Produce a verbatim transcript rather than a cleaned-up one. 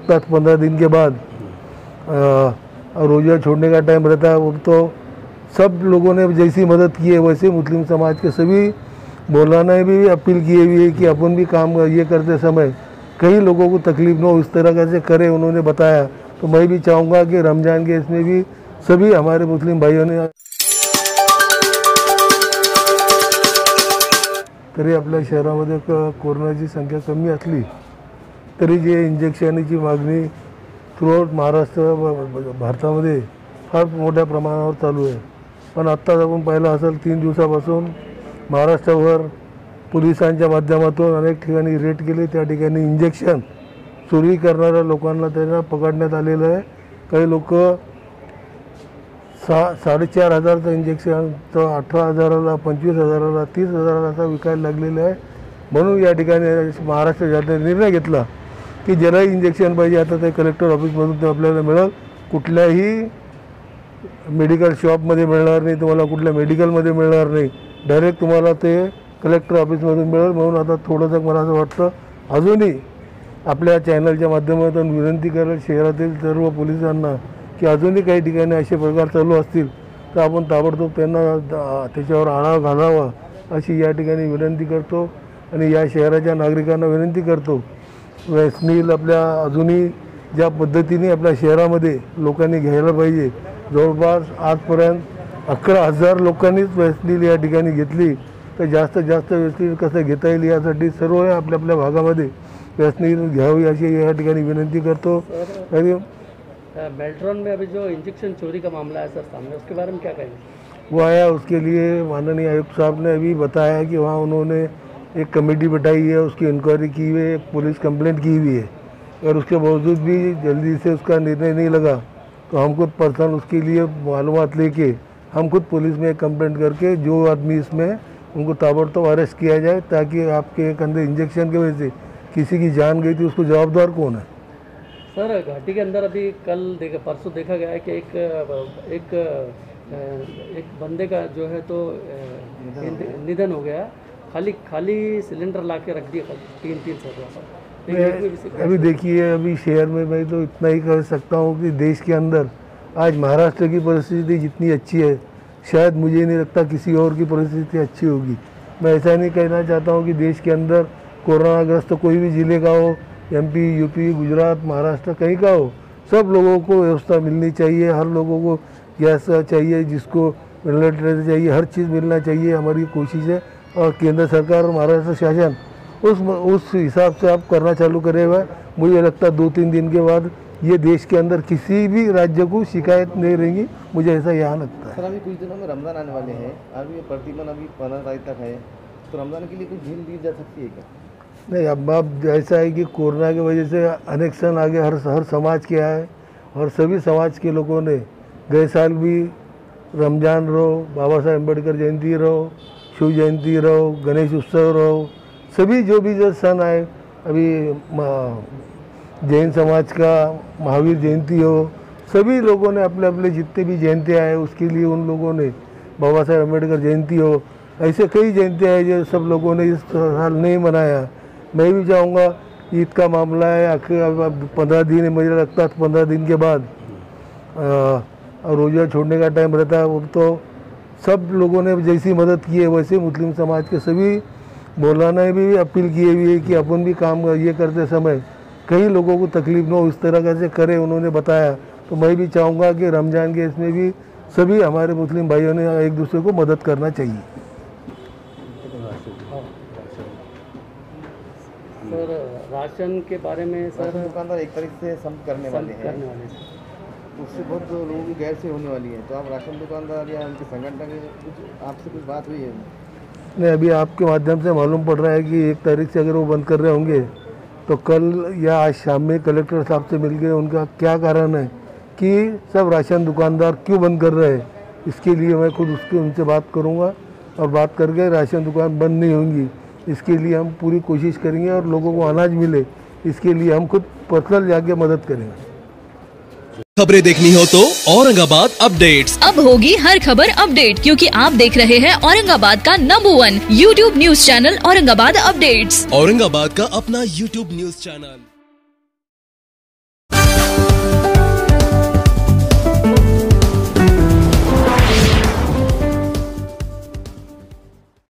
दस पंद्रह दिन के बाद रोज़ा छोड़ने का टाइम रहता है, वो तो सब लोगों ने जैसी मदद की है वैसे मुस्लिम समाज के सभी मौलाना ने भी अपील की हुई है कि अपन भी काम ये करते समय कई लोगों को तकलीफ न हो, इस तरह कैसे करें उन्होंने बताया। तो मैं भी चाहूँगा कि रमज़ान के इसमें भी सभी हमारे मुस्लिम भाइयों ने तरी आपल्या शहरामध्ये कोरोनाची संख्या कमी असली तरी जे इंजेक्शनची मागणी थ्रूआउट महाराष्ट्र भारतामध्ये फार मोठ्या प्रमाणावर चालू आहे। पण आत्ताच आपण पाहिलं असेल तीन दिवसापासून महाराष्ट्रावर पोलिसांच्या माध्यमातून अनेक ठिकाणी रेड केले, त्या ठिकाणी इंजेक्शन चोरी करणाऱ्या लोकांना त्यांना पकडण्यात आलेलं आहे। काही लोक सा साडेचार हजारचं इंजेक्शन तर अठरा हजाराला पंचवीस हजाराला तीस हजाराला असा विकायला लागलेलं आहे। म्हणून या ठिकाणी महाराष्ट्र शासनाने निर्णय घेतला की ज्याला इंजेक्शन पाहिजे आता ते कलेक्टर ऑफिसमधून ते आपल्याला मिळेल, कुठल्याही मेडिकल शॉपमध्ये मिळणार नाही, तुम्हाला कुठल्या मेडिकलमध्ये मिळणार नाही, डायरेक्ट तुम्हाला ते कलेक्टर ऑफिसमधून मिळेल। म्हणून आता थोडंसं मला असं वाटतं अजूनही आपल्या चॅनलच्या माध्यमातून विनंती करेल शहरातील सर्व पोलिसांना की अजूनही काही ठिकाणी असे प्रकार चालू असतील तर आपण ताबडतोब त्यांना त्याच्यावर आळा घालावा अशी या ठिकाणी विनंती करतो। आणि या शहराच्या नागरिकांना विनंती करतो, वॅक्सिन आपल्या अजूनही ज्या पद्धतीने आपल्या शहरामध्ये लोकांनी घ्यायला पाहिजे, जवळपास आजपर्यंत अकरा हजार लोकांनीच वॅक्सिन या ठिकाणी घेतली, तर जास्तीत जास्त वॅक्सिन कसं घेता येईल यासाठी सर्व आपल्या आपल्या भागामध्ये वॅक्सिन घ्यावी अशी या ठिकाणी विनंती करतो। आणि बेल्ट्रॉन में अभी जो इंजेक्शन चोरी का मामला है सर सामने, उसके बारे में क्या कहेंगे? वो आया, उसके लिए माननीय आयुक्त साहब ने अभी बताया कि वहाँ उन्होंने एक कमेटी बैठाई है, उसकी इंक्वायरी की हुई है, एक पुलिस कंप्लेंट की हुई है, और उसके बावजूद भी जल्दी से उसका निर्णय नहीं लगा तो हम खुद पर्सनल उसके लिए मालूमात लेके हम खुद पुलिस में कंप्लेंट करके जो आदमी इसमें उनको ताबड़तोड़ अरेस्ट किया जाए, ताकि आपके एक अंदर इंजेक्शन की वजह से किसी की जान गई थी उसको जवाबदार कौन है। सर घाटी के अंदर अभी कल देखा परसों देखा गया है कि एक एक एक बंदे का जो है तो निधन हो गया, खाली खाली सिलेंडर ला के रख दिया तीन तीन सौ। अभी देखिए अभी शहर में मैं तो इतना ही कह सकता हूँ कि देश के अंदर आज महाराष्ट्र की परिस्थिति जितनी अच्छी है शायद मुझे नहीं लगता किसी और की परिस्थिति अच्छी होगी। मैं ऐसा नहीं कहना चाहता हूँ कि देश के अंदर कोरोनाग्रस्त कोई भी ज़िले का हो, एमपी, यूपी, गुजरात, महाराष्ट्र कहीं का हो, सब लोगों को व्यवस्था मिलनी चाहिए, हर लोगों को गैस चाहिए, जिसको वेंटिलेटर चाहिए, हर चीज़ मिलना चाहिए, हमारी कोशिश है। और केंद्र सरकार और महाराष्ट्र शासन उस उस हिसाब से आप करना चालू करे हुआ, मुझे लगता है दो तीन दिन के बाद ये देश के अंदर किसी भी राज्य को शिकायत नहीं रहेगी, मुझे ऐसा यहाँ लगता है। सर अभी कुछ दिनों में रमज़ान आने वाले हैं, अभी ये प्रतिबंध अभी पंद्रह तारीख तक है, तो रमज़ान के लिए कुछ ढील दी जा सकती है क्या? नहीं, अब अब ऐसा है कि कोरोना की वजह से अनेक्शन आगे हर हर समाज के आए और सभी समाज के लोगों ने गए साल भी रमज़ान रहो, बाबा साहेब अम्बेडकर जयंती रहो, शिव जयंती रहो, गणेश उत्सव रहो, सभी जो भी जो सन आए, अभी जैन समाज का महावीर जयंती हो, सभी लोगों ने अपने अपने जितने भी जयंती आए उसके लिए उन लोगों ने बाबा साहेब अम्बेडकर जयंती हो, ऐसे कई जयंतियाँ हैं जो सब लोगों ने इस साल नहीं मनाया। मैं भी चाहूँगा ईद का मामला है, आखिर पंद्रह दिन है, मुझे लगता है पंद्रह दिन के बाद रोज़ा छोड़ने का टाइम रहता है, वो तो सब लोगों ने जैसी मदद की है वैसे मुस्लिम समाज के सभी मौलाना ने भी अपील की हुई है कि अपन भी काम ये करते समय कई लोगों को तकलीफ न हो, इस तरह कैसे करें उन्होंने बताया। तो मैं भी चाहूँगा कि रमज़ान के इसमें भी सभी हमारे मुस्लिम भाइयों ने एक दूसरे को मदद करना चाहिए। सर राशन के बारे में सर दुकानदार एक तारीख से संप करने वाले हैं, करने वाले उससे बहुत लोगों की गैर से होने वाली है, तो आप राशन दुकानदार या उनके संगठन के कुछ आपसे कुछ बात हुई है? नहीं, अभी आपके माध्यम से मालूम पड़ रहा है कि एक तारीख से अगर वो बंद कर रहे होंगे तो कल या आज शाम में कलेक्टर साहब से मिल गए, उनका क्या कारण है कि सब राशन दुकानदार क्यों बंद कर रहे हैं, इसके लिए मैं खुद उसके उनसे बात करूँगा और बात करके राशन दुकान बंद नहीं होंगी, इसके लिए हम पूरी कोशिश करेंगे और लोगों को अनाज मिले इसके लिए हम खुद पर्सनल जाके मदद करेंगे। खबरें देखनी हो तो औरंगाबाद अपडेट्स अब होगी हर खबर अपडेट, क्योंकि आप देख रहे हैं औरंगाबाद का number one YouTube news channel Aurangabad updates. Aurangabad का अपना यूट्यूब न्यूज चैनल।